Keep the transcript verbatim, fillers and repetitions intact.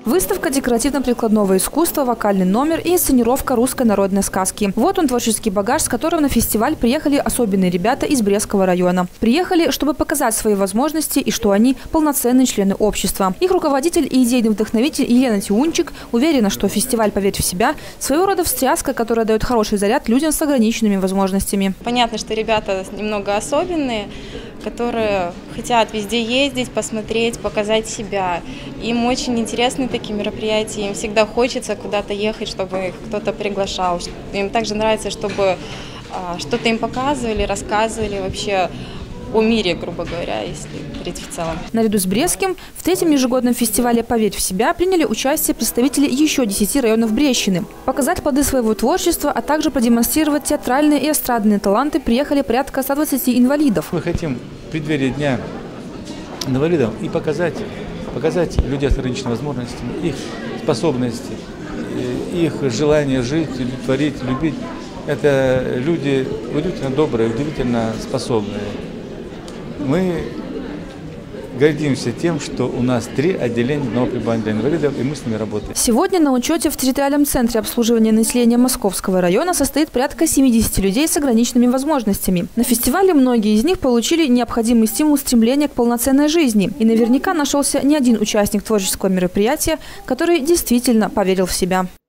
Выставка декоративно-прикладного искусства, вокальный номер и инсценировка русской народной сказки. Вот он, творческий багаж, с которым на фестиваль приехали особенные ребята из Брестского района. Приехали, чтобы показать свои возможности и что они полноценные члены общества. Их руководитель и идейный вдохновитель Елена Тиунчик уверена, что фестиваль «Поверь в себя» – своего рода встряска, которая дает хороший заряд людям с ограниченными возможностями. Понятно, что ребята немного особенные, которые хотят везде ездить, посмотреть, показать себя. Им очень интересны такие мероприятия, им всегда хочется куда-то ехать, чтобы их кто-то приглашал. Им также нравится, чтобы что-то им показывали, рассказывали вообще о мире, грубо говоря, если говорить в целом. Наряду с Брестским в третьем ежегодном фестивале «Поверь в себя» приняли участие представители еще десяти районов Брестщины. Показать плоды своего творчества, а также продемонстрировать театральные и эстрадные таланты приехали порядка ста двадцати инвалидов. Мы хотим в преддверии Дня инвалидов и показать, показать людей с ограниченными возможностями, их способности, их желание жить, творить, любить. Это люди удивительно добрые, удивительно способные. Мы гордимся тем, что у нас три отделения одного пребывания для инвалидов, и мы с ними работаем. Сегодня на учете в территориальном центре обслуживания населения Московского района состоит порядка семидесяти людей с ограниченными возможностями. На фестивале многие из них получили необходимый стимул стремления к полноценной жизни. И наверняка нашелся не один участник творческого мероприятия, который действительно поверил в себя.